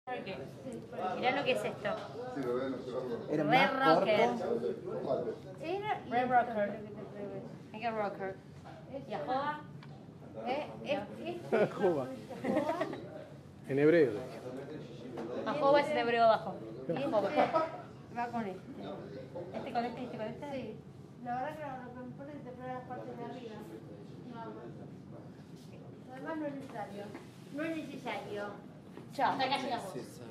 Mirá lo que es esto. Era Red más Rocker. corto. Red Rocker. Mega Rocker. ¿Y Ahoba? Jehová. En hebreo. Ahoba es en hebreo abajo. Ahoba. Va con este. ¿Este con este y este con este? Sí. La verdad que lo que me pone es de la parte de arriba. Nada más. Además no es necesario. No es necesario. Chao. Acá llegamos.